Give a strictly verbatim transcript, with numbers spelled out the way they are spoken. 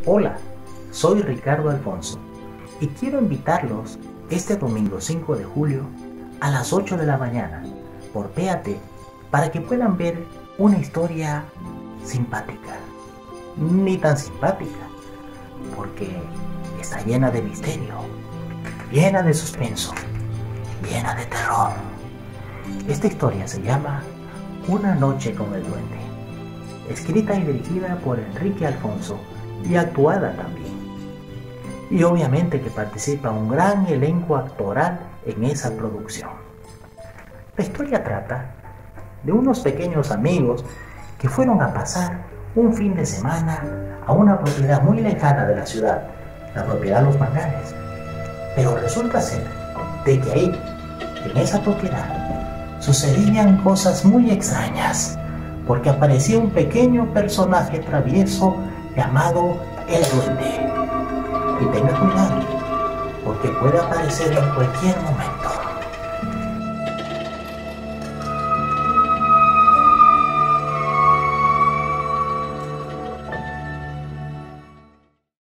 Hola, soy Ricardo Alfonso y quiero invitarlos este domingo cinco de julio a las ocho de la mañana por P A T para que puedan ver una historia simpática, ni tan simpática, porque está llena de misterio, llena de suspenso, llena de terror. Esta historia se llama Una noche con el duende, escrita y dirigida por Enrique Alfonso y actuada también. Y obviamente que participa un gran elenco actoral en esa producción. La historia trata de unos pequeños amigos que fueron a pasar un fin de semana a una propiedad muy lejana de la ciudad, la propiedad Los Manganes. Pero resulta ser de que ahí, en esa propiedad, sucedían cosas muy extrañas, porque aparecía un pequeño personaje travieso llamado el duende. Y tenga cuidado, porque puede aparecer en cualquier momento.